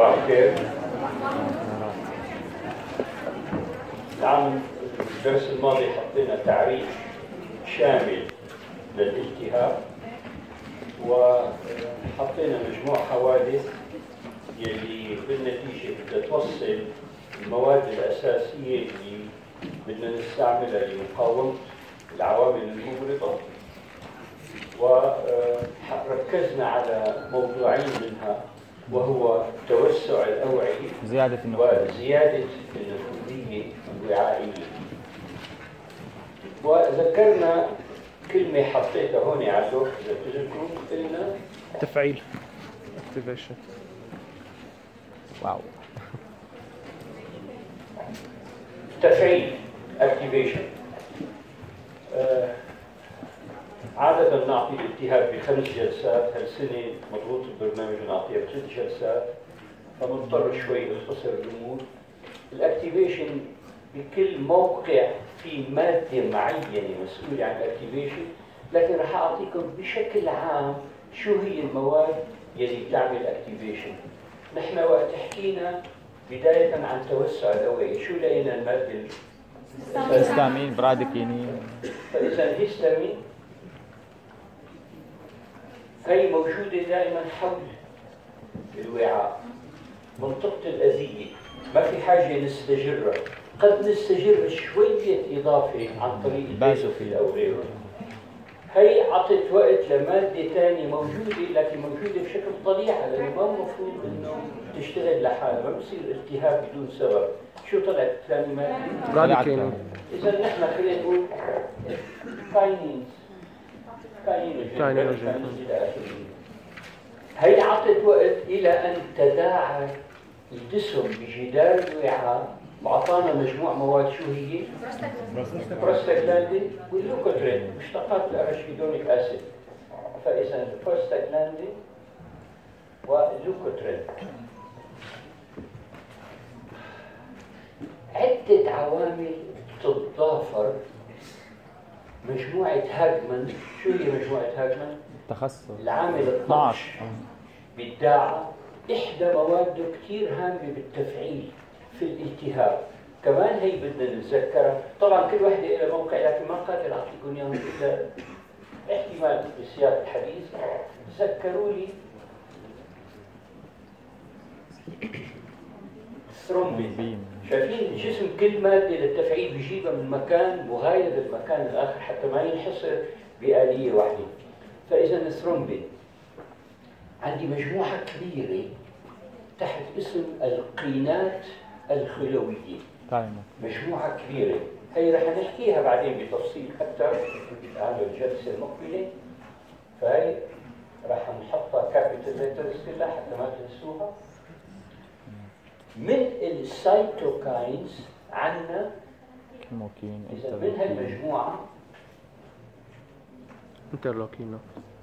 صباح الخير. نعم، الدرس الماضي حطينا تعريف شامل للالتهاب، وحطينا مجموع حوادث يلي بالنتيجة بدها توصل المواد الأساسية اللي بدنا نستعملها لمقاومة العوامل المغرضة، وركزنا على موضوعين منها، وهو توسع الأوعية وزيادة النفوذية الوعائية. وذكرنا كلمة حطيتها هون على اللوحة إذا بتذكروا، قلنا تفعيل activation. واو. تفعيل activation. عادة نعطي الالتهاب ب5 جلسات، هالسنة مضغوط البرنامج ونعطيها ب3 جلسات، فمضطر شوي نختصر الأمور. الاكتيفيشن بكل موقع في مادة معينة مسؤولة عن الاكتيفيشن، لكن راح أعطيكم بشكل عام شو هي المواد يلي بتعمل اكتيفيشن. نحن وقت حكينا بداية عن توسع الأوعية، شو لقينا المادة؟ هيستامين، براديكينين. فإذا الهيستامين هي موجودة دائما حول الوعاء، منطقة الأذية، ما في حاجة نستجرها، قد نستجر شوية إضافة عن طريق البازوفيل أو غيره. هي عطت وقت لمادة ثانية موجودة، لكن موجودة بشكل طليعة، لأنه ما المفروض إنه تشتغل لحالها، ما بصير التهاب بدون سبب. شو طلعت ثاني مادة؟ براديكينين. إذا نحن خلينا نقول كاينينوجين إلى آخره. هي عطت وقت إلى أن تداعى الجسم بجدار الوعاء، وأعطانا مجموع مواد. شو هي؟ بروستاجلاندين واللوكوترين، مشتقات الأراشيدونيك أسيد. فإذا البروستاجلاندين واللوكوترين عدة عوامل تتضافر. مجموعة هاجمان، شو هي مجموعة هاجمان؟ تخصص العامل 12 بالداعة، إحدى مواده كثير هامة بالتفعيل في الالتهاب. كمان هي بدنا نتذكرها، طبعا كل وحدة لها موقع، لكن ما قادر أعطيكم إياهم إلا احتمال بسياق الحديث. تذكروا لي ثرومبين. شايفين الجسم كل مادة للتفعيل بيجيبها من مكان مغاير للمكان الآخر حتى ما ينحصر بآلية واحدة. فإذا الثرومبين عندي مجموعة كبيرة تحت اسم القينات الخلوية. مجموعة كبيرة، هي رح نحكيها بعدين بتفصيل أكثر على الجلسة المقبلة. فهي رح نحطها كابيتال ليترز كلها حتى ما تنسوها. من السيتوكاينز عندنا إذا من هالمجموعة انترلوكين.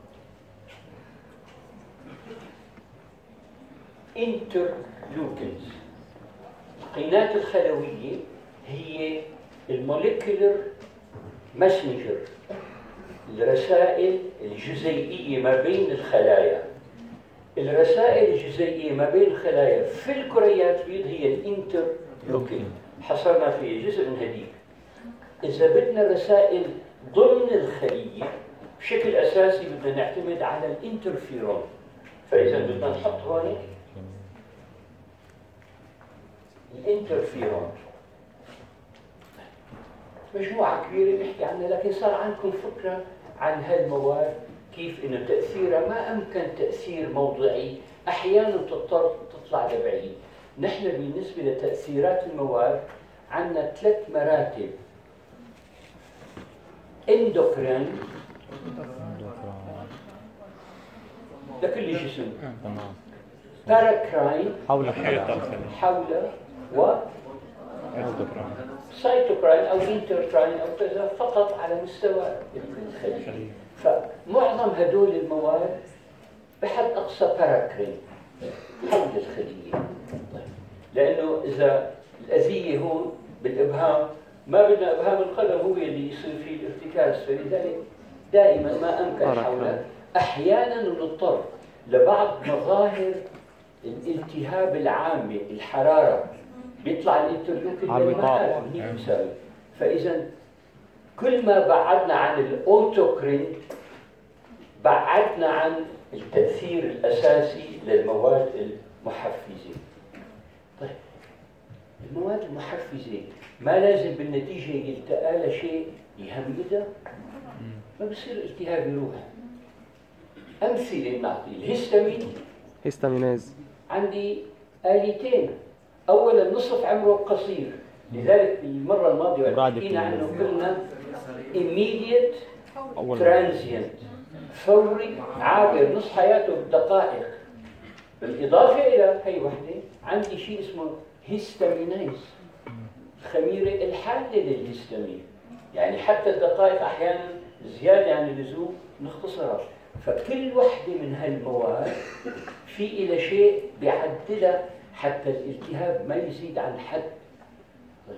انترلوكينز. القينات الخلوية هي الموليكولر ماسنجر، الرسائل الجزيئية ما بين الخلايا. الرسائل الجزيئية ما بين الخلايا في الكريات البيض هي الانترلوكين، حصرنا فيه جزء من هذيك. إذا بدنا رسائل ضمن الخلية بشكل أساسي بدنا نعتمد على الانترفيرون. فإذا بدنا نحط هون الانترفيرون، مجموعة كبيرة بنحكي عنها، لكن صار عندكم فكرة عن هالمواد كيف إنه تأثيرها ما أمكن تأثير موضعي، أحياناً تضطر تطلع لبعيد. نحن بالنسبة لتأثيرات المواد عندنا 3 مراتب: اندوكرين لكل جسم، باراكراين حول و سيتوكراين أو انتركراين أو كذا فقط على مستوى الخلية. فمعظم هدول المواد بحد أقصى باراكرين حول الخلية، لأنه إذا الأذية هون بالإبهام ما بدنا إبهام القلم هو اللي يصير فيه الارتكاز، فلذلك دائما ما أمكن حوله. أحيانا نضطر لبعض مظاهر الالتهاب العامة الحرارة بيطلع الانترلوكين الوقاء. هيك بيساوي. فإذا كل ما بعدنا عن الأوتوكرين بعدنا عن التأثير الأساسي للمواد المحفزة. طيب المواد المحفزة ما لازم بالنتيجة يلتقى لها شيء يهمدها، ما بصير الالتهاب يروح. أمثلة بنعطي الهستامين. هيستاميناز. عندي آليتين، أولا نصف عمره قصير، لذلك المرة الماضية حكينا عنه قلنا immediate transient، فوري عابر نص حياته بدقائق. بالإضافة إلى هي وحدة عندي شيء اسمه هيستامينيز، الخميرة الحالة للهستامين، يعني حتى الدقائق أحيانا زيادة عن اللزوم نختصرها. فكل وحدة من هالمواد في إلى شيء بيعدلها حتى الالتهاب ما يزيد عن حد. طيب.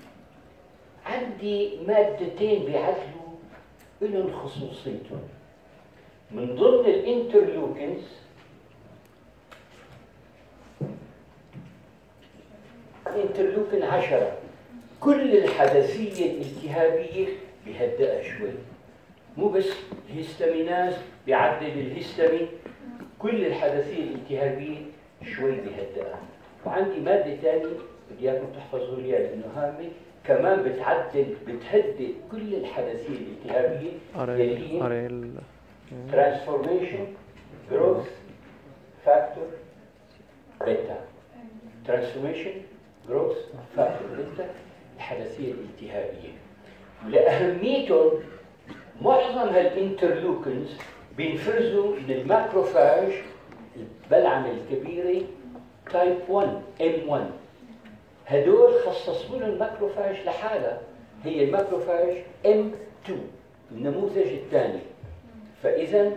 عندي مادتين بيعدلوا لهم خصوصيتهم من ضمن الانترلوكينز. انترلوكين 10 كل الحدثية الالتهابية بيهدئها شوي، مو بس الهستاميناز بيعدل الهستامين، كل الحدثية الالتهابية شوي بيهدئها. وعندي مادة ثانية بدي اياكم تحفظوا لي لأنه هامة، كمان بتهدئ كل الحدثية الالتهابية اللي هي ترانسفورميشن جروث فاكتور بيتا. ترانسفورميشن جروث فاكتور بيتا الحدثية الالتهابية. لأهميتهم معظم هالانترلوكنز بينفرزوا من الماكروفاج البلعمة الكبيرة تايب 1 M1. هدول خصصوا لهم الماكروفاج لحالها، هي الماكروفاج M2 النموذج الثاني. فإذا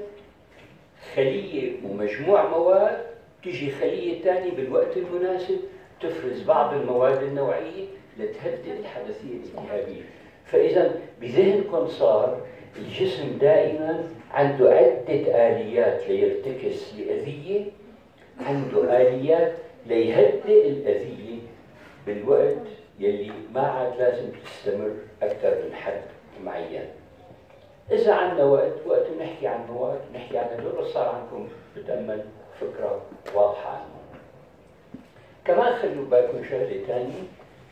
خلية ومجموع مواد تجي خلية ثانية بالوقت المناسب تفرز بعض المواد النوعية لتهدئ الحدثية الالتهابية. فإذا بذهنكم صار الجسم دائما عنده عدة آليات ليرتكز لأذية، عنده آليات ليهدئ الأذية بالوقت يلي ما عاد لازم تستمر أكثر من حد معين. إذا عندنا وقت نحكي عن مواد نحكي عن هدول، صار عندكم بتأمل فكرة واضحة عنهم. كمان خلوا بالكم شغلة ثانية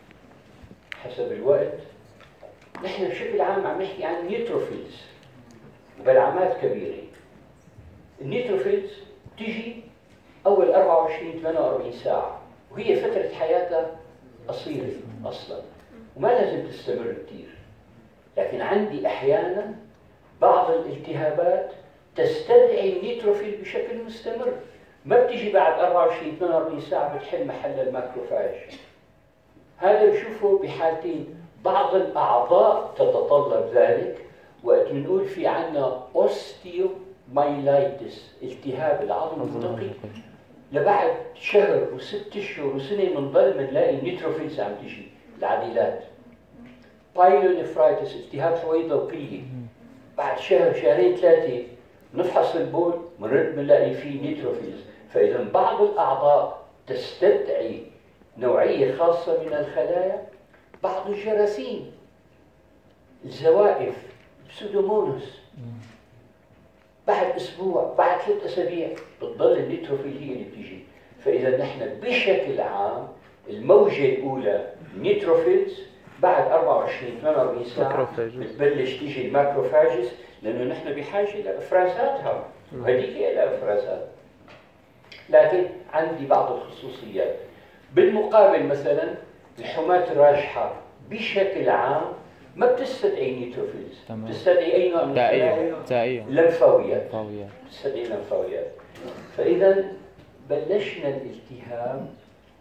حسب الوقت. نحن بشكل عام عم نحكي عن نيوتروفيلز وبلعمات كبيرة. النيوتروفيلز تيجي أول 24-48 ساعة وهي فترة حياتها قصيرة أصلا وما لازم تستمر كثير. لكن عندي أحيانا بعض الالتهابات تستدعي النيوتروفيل بشكل مستمر، ما بتيجي بعد 24-48 ساعة بتحل محل الماكروفاج. هذا بشوفه بحالتين، بعض الأعضاء تتطلب ذلك، وقت بنقول في عنا أوستيومايلايتس التهاب العظم الدقيق، لبعد شهر و6 أشهر وسنة بنضل بنلاقي النيوتروفيلز عم تجي العديلات. بايلونيفرايتس التهاب حويضة وكلية، بعد شهر شهرين 3 نفحص البول بنرد بنلاقي فيه نيوتروفيلز. فإذا بعض الأعضاء تستدعي نوعية خاصة من الخلايا، بعض الجراثيم الزوائف سودومونس بعد أسبوع بعد 3 أسابيع بتضل النيوتروفيل هي اللي بتيجي. فإذا نحن بشكل عام الموجة الأولى نيوتروفيلز، بعد 24-48 ساعة بتبلش تيجي الماكروفاجز، لأنه نحن بحاجة لإفرازاتها وهذيك لها إفرازات. لكن عندي بعض الخصوصيات. بالمقابل مثلا الحماة الراجحة بشكل عام ما بتستدعي نيوتروفيلز، بتستدعي أي نوع من الخلايا؟ اللمفاويات. بتستدعي اللمفاويات. فإذا بلشنا الالتهاب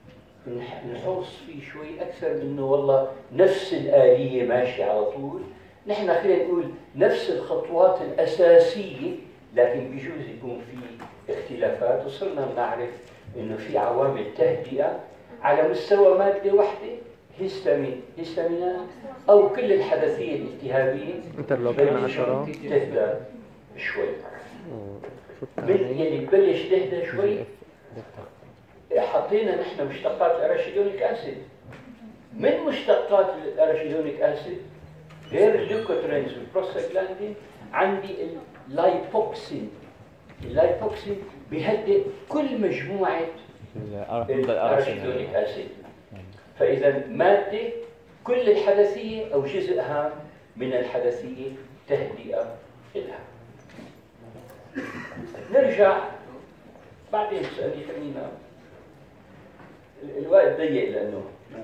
نحوص فيه شوي أكثر منه والله نفس الآلية ماشية على طول. نحن خلينا نقول نفس الخطوات الأساسية، لكن بيجوز يكون في اختلافات، وصرنا بنعرف إنه في عوامل تهدئة على مستوى مادة واحدة، هيستامين أو كل الحدثية الالتهابية انترلوكين 10 تهدى شوي. من يلي تبلش تهدى شوي حطينا نحن مشتقات الاراشيدونيك اسيد. من مشتقات الاراشيدونيك اسيد غير الليوكوترينز والبروستاجلاندين عندي اللايبوكسين. اللايبوكسين بيهدئ كل مجموعة الاراشيدونيك اسيد. فإذا مادة كل الحدثية أو جزء هام من الحدثية تهدئة لها. نرجع بعدين تسألني خلينا الوقت ضيق لأنه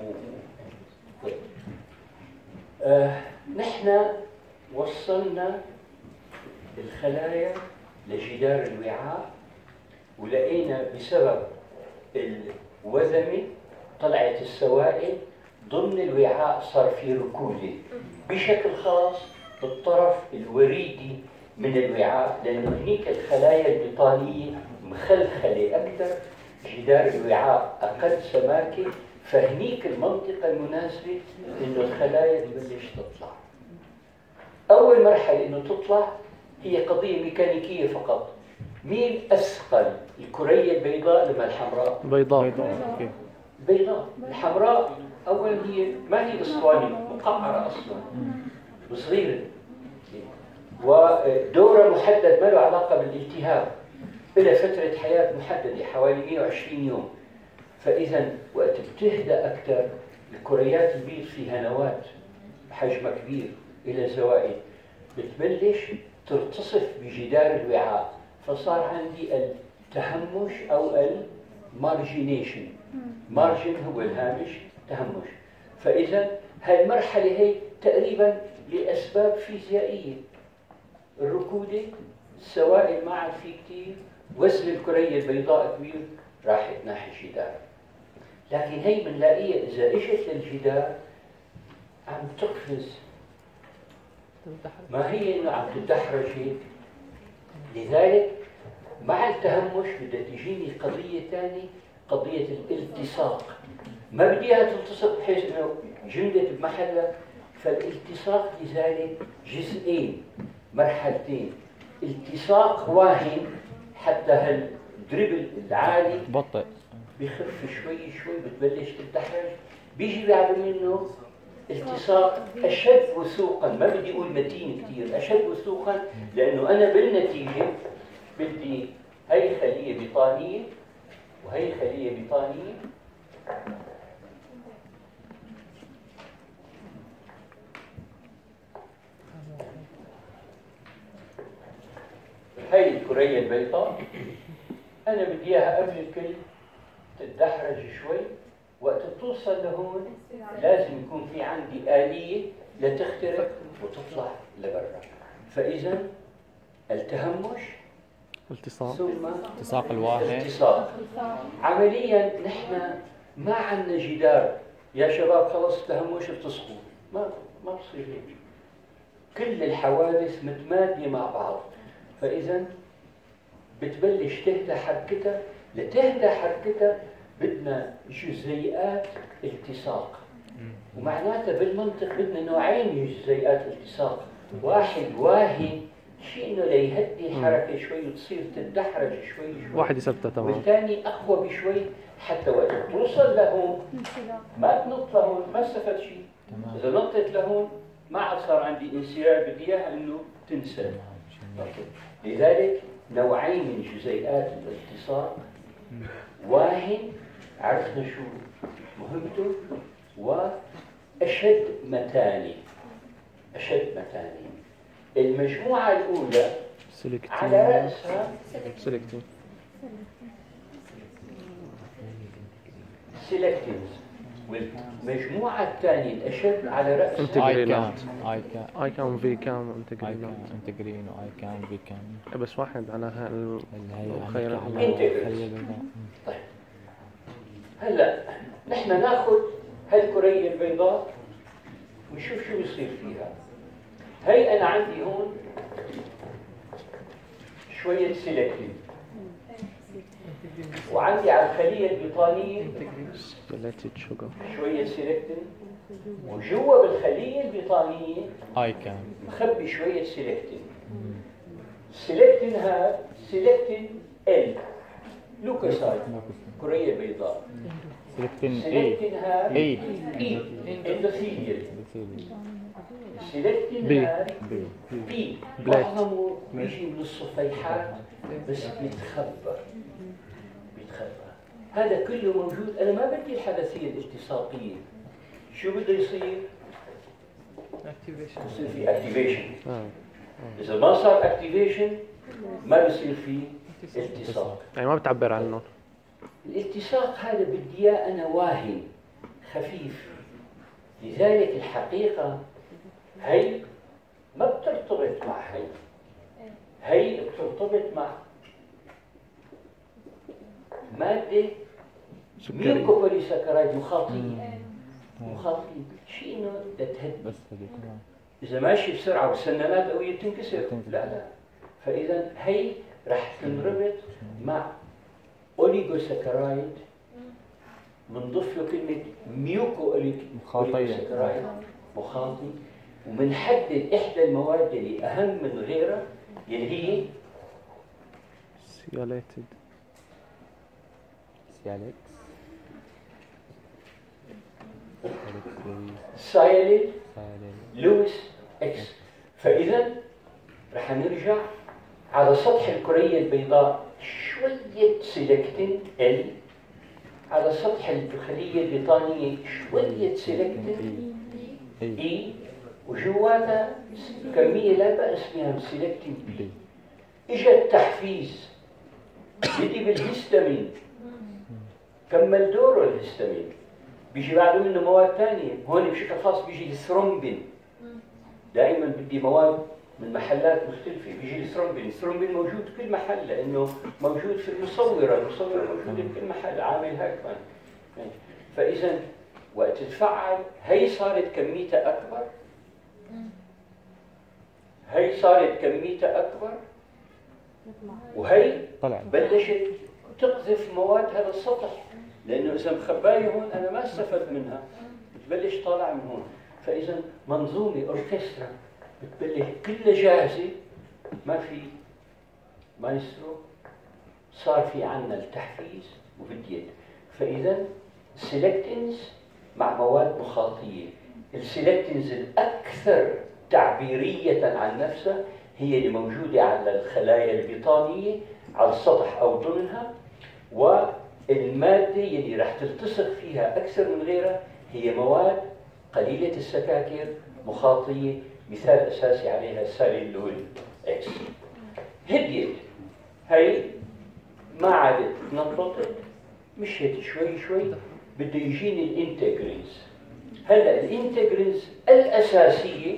نحن وصلنا الخلايا لجدار الوعاء، ولقينا بسبب الوذمة طلعت السوائل ضمن الوعاء، صار في ركودة بشكل خاص بالطرف الوريدي من الوعاء، لأنه هنيك الخلايا البطانية مخلخلة أكثر، جدار الوعاء أقل سماكة، فهنيك المنطقة المناسبة إنه الخلايا تبلش تطلع. أول مرحلة إنه تطلع هي قضية ميكانيكية فقط. مين أثقل، الكرية البيضاء لما الحمراء؟ بيضاء. بيضاء. الحمراء أولا هي ما هي أسطوانية، مقعرة أصلا وصغيرة، ودورة محدد ما له علاقة بالالتهاب، إلى فترة حياة محددة حوالي 120 يوم. فإذا وقت بتهدأ أكثر الكريات البيض فيها نواة بحجمها كبير إلى زوائد بتبلش ترتصف بجدار الوعاء، فصار عندي التهمش أو المارجينيشن. مارجن هو الهامش، تهمش. فإذا هاي المرحلة هي تقريبا لأسباب فيزيائية، الركودة، السوائل ما عاد في كثير، وزن الكرية البيضاء كبير، راحت ناحية الجدار. لكن هي بنلاقيها إذا إجت للجدار عم تقفز، ما هي إنه عم تتدحرج هيك. لذلك مع التهمش بدها تجيني قضية ثانية، قضية الالتصاق. ما بدي اياها تلتصق بحيث انه جمدت بمحلها، فالالتصاق لذلك جزئين، مرحلتين. التصاق واهن حتى هالدريبل العالي بطئ بخف شوي شوي، بتبلش تتدحرج، بيجي بعد منه التصاق اشد وثوقا. ما بدي اقول متين كثير، اشد وثوقا، لانه انا بالنتيجه بدي هي خليه بطانيه وهي خليه بطانيه، هي الكريه البيضاء انا بدي اياها قبل الكل تتدحرج شوي. وقت توصل لهون لازم يكون في عندي آلية لتخترق وتطلع لبرا. فإذا التهمش التصاق، ثم التصاق الواحد. التصاق. عمليا نحن ما عندنا جدار يا شباب خلص التهمش التصقوا، ما بصير هيك. كل الحوادث متمادية مع بعض، فإذا بتبلش تهدى حركتها. لتهدى حركتها بدنا جزيئات التصاق، ومعناتها بالمنطق بدنا نوعين من جزيئات الالتصاق. واحد واهي، شيء انه ليهدي الحركه شوي وتصير تتدحرج شوي شوي، واحد يثبتها تمام، والثاني اقوى بشوي حتى وقت توصل لهون ما تنط لهون ما استفدت شيء. اذا نطت لهون ما عاد صار عندي انسياب، بدي اياها انه تنسى. لذلك نوعين من جزيئات الالتصاق، واهن عرفنا شو مهمته، وأشد متانة. أشد متانة. المجموعة الأولى على رأسها سيلكتين، سيلكتينز، والمجموعة الثانية الأشد على رأسها انتجرينات. اي كان في كان انتجرينات، انتجرين واي كان وفي كان، بس واحد على الخير. طيب هلا نحن ناخذ هالكرية البيضاء ونشوف شو بيصير فيها. هي أنا عندي هون شوية سيلكتين، وعندي على الخلية البطانية شوية سيلكتين، وجوا بالخلية البطانية اي كان مخبي شوية سيلكتين. السيلكتين هذا سيلكتين ال، لوكوسايت كرية بيضاء. سيلكتين سيلكتينها اي اندوثيليال. سيلكتينها بي معظمه بيجي من الصفيحات بس بيتخبى. هذا كله موجود. أنا ما بدي الحدثية الالتصاقية. شو بده يصير؟ يصير في اكتيفيشن. إذا ما صار اكتيفيشن ما بصير في التصاق. يعني ما بتعبر عنه. الالتصاق هذا بدي اياه انا واهي خفيف. لذلك الحقيقة هي ما بترتبط مع هي بترتبط مع مادة ميوكوبوليساكرايد مخاطية. شيء انه تهد بس هذيك اذا ماشي بسرعة والسنانات قوية تنكسر. لا. فاذا هي رح تنربط مع اوليغوساكرايد بنضيف له كلمة ميوكوبوليساكرايد مخاطي، ومنحدد احدى المواد اللي اهم من غيرها اللي هي سايلين لويس اكس. فاذا رح نرجع على سطح الكرية البيضاء شوية سيلكتين ال، على سطح الخلية البيطانية شوية سيلكتين اي، وجواتها كمية لا بأس بها سيلكتين بي. اجى التحفيز بدي بالهستامين، كمل دوره الهستامين، بيجي بعده منه مواد ثانية. هون بشكل خاص بيجي الثرومبين. دائما بدي مواد من محلات مختلفة. بيجي الثرومبين. الثرومبين موجود في كل محل لأنه موجود في المصورة موجودة في كل محل، عامل هاكمان. فإذا وقت تتفعل هي صارت كميتها أكبر، وهي بلشت تقذف مواد هذا السطح، لأنه إذا مخباية هون أنا ما استفدت منها، بتبلش طالع من هون. فإذا منظومة أوركسترا بتبلش كلها جاهزة، ما في مايسترو، صار في عنا التحفيز وبديت. فإذا السيلكتينز مع مواد مخاطية. السيلكتينز الأكثر تعبيرية عن نفسها هي اللي موجودة على الخلايا البيطانية على السطح أو ضمنها، والمادة اللي راح تلتصق فيها أكثر من غيرها هي مواد قليلة السكاكر مخاطية. مثال أساسي عليها الساليلويد إكس. هديت هي ما عادت تنططت، مشيت شوي بده يجيني الانتجرينز. هلا الانتجرينز الأساسية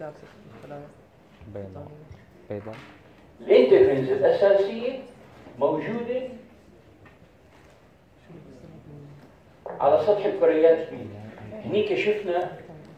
بيضاء. الانتجرينز الأساسية موجودة على سطح الكريات البيضاء. هنيك شفنا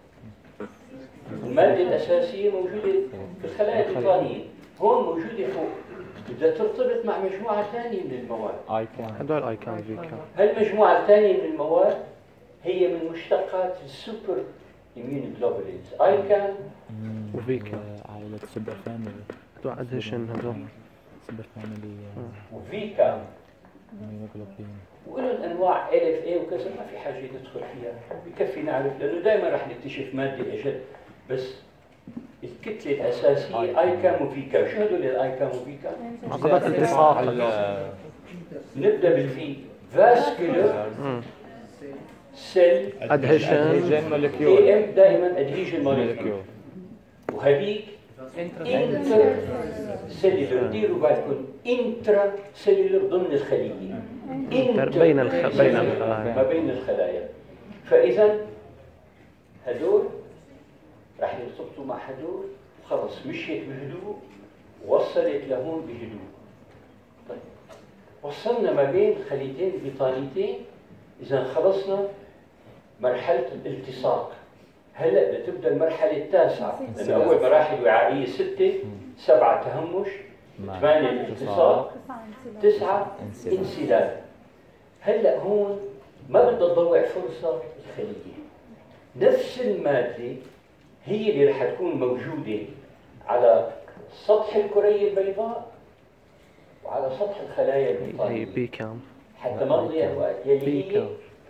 المادة الأساسية موجودة في الخلايا البيطانية، هون موجودة فوق. بدها ترتبط مع مجموعة ثانية من المواد. هدول اي كان في كان. هالمجموعة الثانية من المواد هي من مشتقات السوبر immunoglobulins. اي كان وفي كان عائلة سوبر فاميلي. هدول ادهيشن هدول سوبر فاميلي. وفي كان immunoglobulin. وله انواع الف اي وكذا، ما في حاجه ندخل فيها، بكفي نعرف لانه دائما راح نكتشف ماده اجد. بس الكتله الاساسيه اي كام وفي كام. شو هدول الاي كام وفي كام؟ عقبات التصاق. نبدا بالفي فاسكولار سيل ادهيشن مولكيول. اي ام دائما ادهيشن مولكيول، وهذيك انتر سيلولر. ديروا بالكم انترا سيلولر ضمن الخليه، بين الخلايا، ما بين الخلايا. فاذا هدول راح يرتبطوا مع هدول وخلص مشيت بهدوء ووصلت لهون بهدوء. طيب وصلنا ما بين خليتين بيطانيتين، اذا خلصنا مرحله الالتصاق. هلا بدها تبدا المرحله التاسعه، لأن اول مراحل وعائيه 6 7 تهمش 8 التصاق 9 انسداد. هلا هون ما بدها تضيع فرصه الخليه. نفس الماده هي اللي رح تكون موجوده على سطح الكريه البيضاء وعلى سطح الخلايا هي البيضاء بي كام حتى ما تضيع الوقت يلي بي هي كام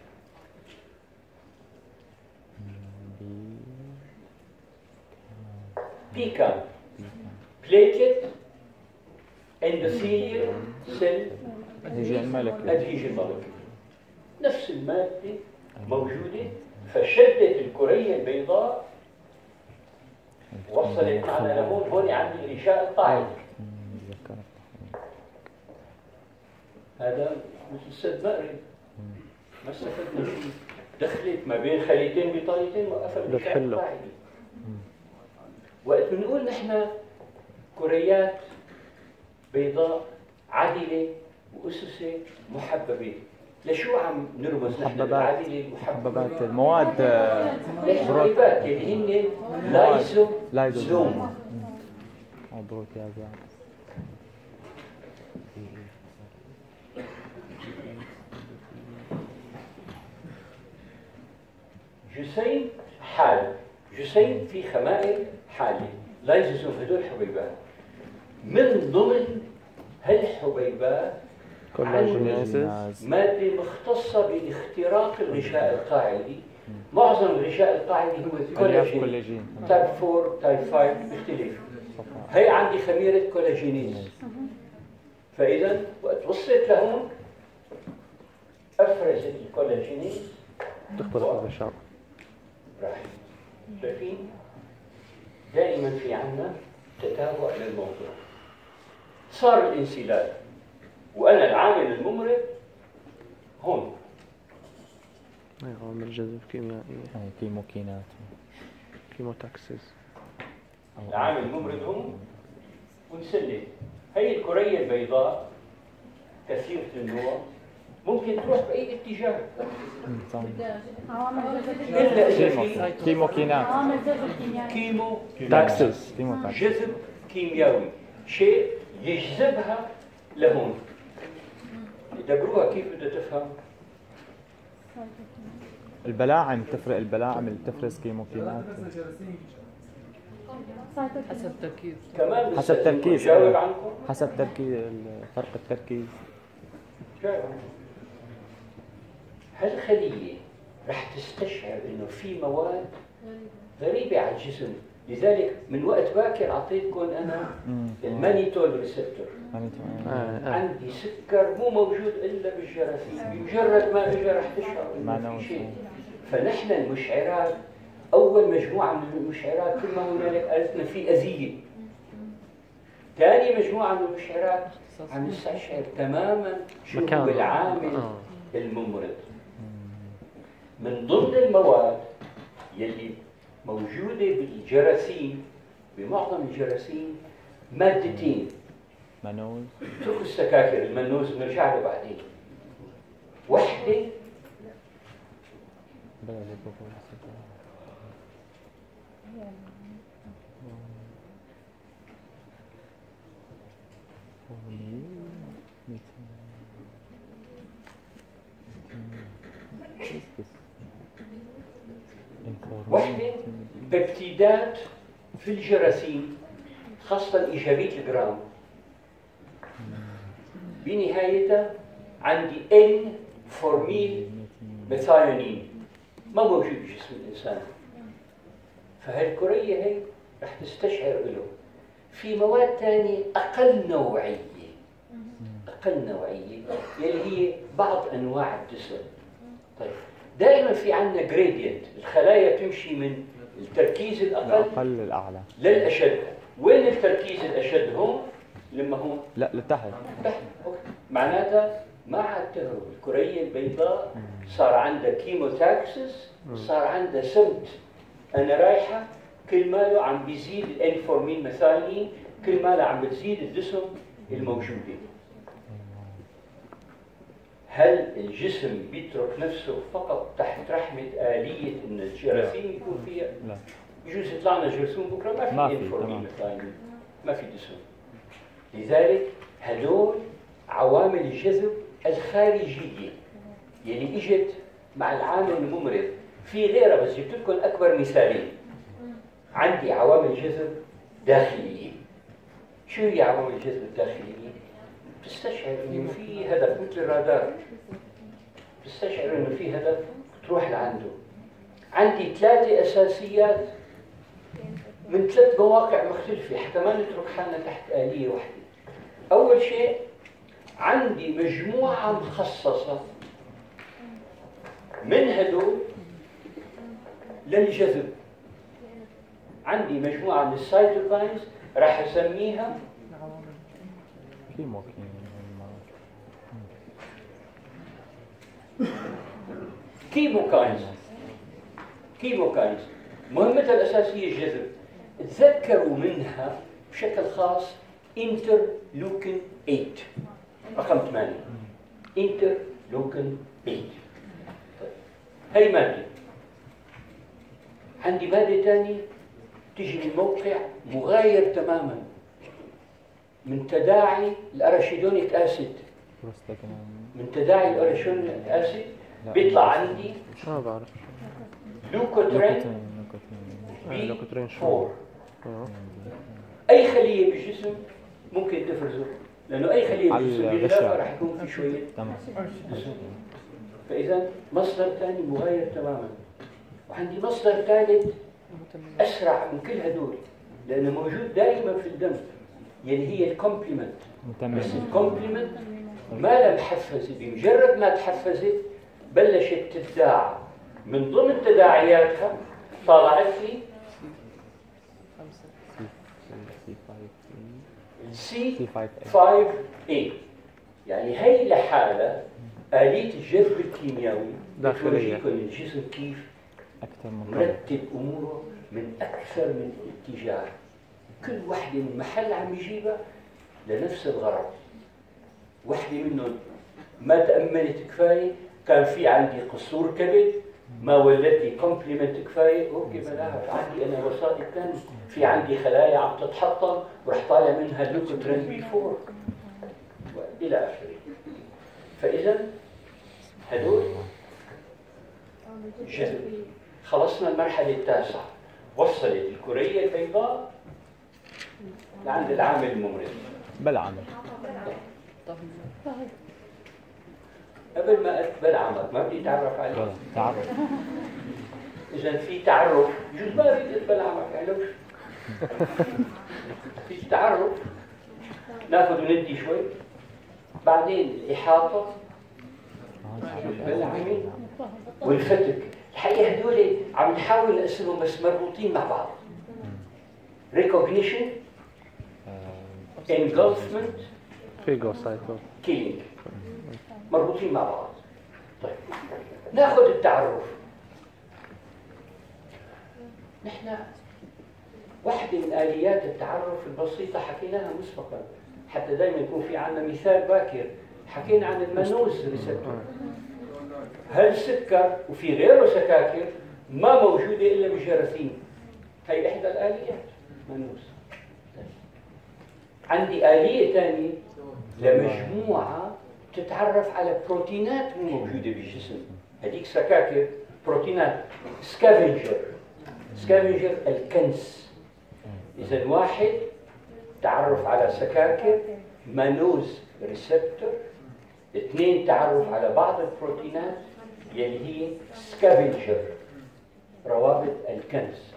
بيكام بليتلت اندوثيليال سيل أدهيجين الملكي. أدهيجين ملكي. نفس المادة موجودة، فشدت الكرية البيضاء وصلت معنا لهون. هون عند الغشاء القاعدي. هذا مثل سد مقري، ما استفدنا شيء. دخلت ما بين خليتين بيضايتين وقفت الغشاء القاعدي. وقت بنقول نحن كريات بيضاء عادلة وأسسة محببة، لشو عم نرمز نحن بالعادلة محببات المواد الحبيبات اللي هن لايزوزوم. بروتيازات. جسيم حال، جسيم في خمائل حالة، لايزوزوم هدول حبيبات. من ضمن هالحبيبات كولاجينيزز مادة مختصة باختراق الغشاء القاعدي. معظم الغشاء القاعدي هو كولاجين، تايب 4 تايب 5 بيختلف. هي عندي خميرة كولاجينيز. فإذا وقت وصلت لهون أفرزت الكولاجينيز تخترق الغشاء. راح شايفين دائما في عنا تتابع للموضوع. صار الانسلال وأنا العامل الممرض هون. عوامل جذب كيميائية، كيموكينات، كيموتاكسيز. العامل الممرض هون ونسلم. هي الكرية البيضاء كثيرة النوع ممكن تروح بأي اتجاه إلا إذا في كيموكينات، كيمو تاكسيز، جذب كيميائي، شيء يجذبها لهون. دبروها كيف بدها تفهم؟ البلاعم تفرق، البلاعم اللي بتفرز كيموكينات حسب تركيز. كمان حسب تركيز. جاوب عنكم؟ حسب تركيز، فرق التركيز. جاوب عنكم. هالخلية رح تستشعر انه في مواد غريبة على الجسم، لذلك من وقت باكر اعطيتكم انا المانيتول ريسبتور. عندي سكر مو موجود الا بالجراثيم، بمجرد ما اجى رح تشعر انه في شيء. فنحن المشعرات، اول مجموعة من المشعرات كل ما هنالك قالت لنا في اذية. ثاني مجموعة من المشعرات عم نستشعر تماما شو هو العامل الممرض. من ضمن المواد يلي موجودة بالجراثيم، بمعظم الجراثيم مادتين. منوز، اتركوا السكاكر، المنوز بنرجع له بعدين. وحدة وحدة ببتيدات في الجراثيم، خاصة إيجابية الجرام، بنهايتها عندي N فورميل ميثايونين ما موجود بجسم الإنسان. فهالكرية هي رح تستشعر له. في مواد ثانية أقل نوعية، أقل نوعية يلي هي بعض أنواع الدسم. طيب دائما في عندنا جريدينت، الخلايا تمشي من التركيز الأقل للأعلى للأشد. وين التركيز الأشد؟ هون لما هون؟ لا لتحت. تحت. معناتها ما عاد تهرب الكرية البيضاء، صار عندها كيموتاكسس، صار عندها سمت. أنا رايحة كل ماله عم بيزيد الانفورمين مثايلين، كل ماله عم بتزيد الدسم الموجودة. هل الجسم بيترك نفسه فقط تحت رحمة آلية إن الجراثيم يكون فيها؟ لا. بجوز يطلعنا جرثوم بكرة ما ما في في، انفورمين تمام. مثايلين، ما في دسم. لذلك هدول عوامل الجذب الخارجية يلي اجت مع العامل الممرض. في غيرها بس جبت لكم اكبر مثالين. عندي عوامل جذب داخلية. شو هي عوامل الجذب الداخلية؟ تستشعر انه في هدف مثل الرادار، تستشعر انه في هدف تروح لعنده. عندي 3 اساسيات من 3 مواقع مختلفة حتى ما نترك حالنا تحت آلية واحدة. أول شيء عندي مجموعة مخصصة من هدول للجذب. عندي مجموعة من السايتوكاينز راح أسميها كيموكاينز. كيموكاينز مهمتها الأساسية الجذب. تذكروا منها بشكل خاص انترلوكين 8 رقم 8. انترلوكين 8. طيب. هي مادة. عندي مادة ثانية تيجي من موقع مغاير تماما من تداعي الاراشيدونيك اسيد. من تداعي الاراشيدونيك اسيد بيطلع عندي ما بعرف لوكوترين لوكوترين B4. شو؟ اي خليه بالجسم ممكن تفرزه، لانه اي خليه بالجسم بالغذاء راح يكون في شويه جسم. فاذا مصدر ثاني مغاير تماما. وعندي مصدر ثالث اسرع من كل هدول لانه موجود دائما في الدم، يلي هي الكومبلمنت. بس الكومبلمنت ما لم تحفزت، بمجرد ما تحفزت بلشت تتداعى. من ضمن تداعياتها طلعت لي C5A. يعني هي لحالة آلية الجذب الكيميائي بتورجيكم الجسم كيف مرتب أموره من أكثر من اتجاه، كل وحدة من محل عم يجيبها لنفس الغرض. وحدة منهم ما تأمنت كفاية، كان في عندي قصور كبد ما ولد لي كومبلمنت كفايه، اوكي بلاها عندي انا وسائط ثانيه، في عندي خلايا عم تتحطم وراح طالع منها لوكوترين B4 الى اخره. فاذا هدول جذب. خلصنا المرحله التاسعه، وصلت الكريه البيضاء لعند العامل الممرض. بالعمل قبل ما بلعمك ما بدي اتعرف عليك. تعرف. اذا في تعرف جزء ما بدي بلعمك يعني لو في تعرف ناخذ وندي شوي، بعدين الاحاطه بالعمل والفتك. الحقيقه هدول عم نحاول نقسمهم بس مربوطين مع بعض. recognition engulfment فيجوسايتو killing مربوطين مع بعض. طيب ناخذ التعرف. نحن واحدة من آليات التعرف البسيطة حكيناها مسبقا حتى دائما يكون في عندنا مثال باكر. حكينا عن المانوز ريسبتور. هالسكر وفي غيره سكاكر ما موجودة إلا بالجراثيم. هي إحدى الآليات مانوز. عندي آلية ثانية لمجموعة تتعرف على بروتينات موجودة بالجسم. هذيك سكاكر بروتينات سكافنجر. سكافنجر الكنس. إذا واحد تعرف على سكاكر مانوز ريسبتور، 2 تعرف على بعض البروتينات يلي هي سكافنجر روابط الكنس.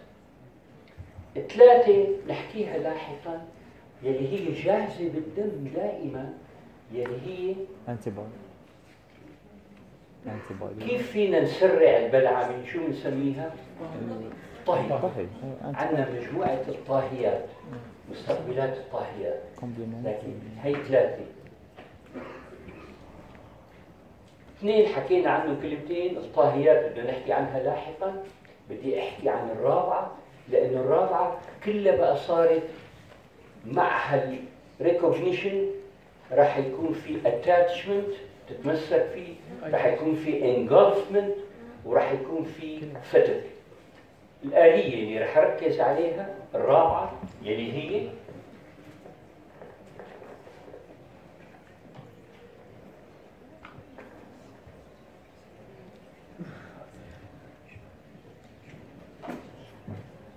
3 نحكيها لاحقا يلي هي جاهزة بالدم دائما يلي هي انتيبودي. كيف فينا نسرع البلعمة؟ شو بنسميها؟ طهي. عندنا مجموعة الطاهيات، مستقبلات الطاهيات، لكن هي 3. 2 حكينا عنهم كلمتين. الطاهيات بدنا نحكي عنها لاحقا. بدي احكي عن الرابعة لأنه الرابعة كلها بقى صارت معها الريكوجنيشن، راح يكون في اتاتشمنت تتمسك فيه، راح يكون في انجلفمنت، وراح يكون في فتك. الآلية اللي راح أركز عليها الرابعة يلي هي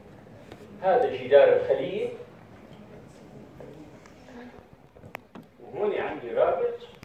هذا جدار الخلية، هون عندي رابط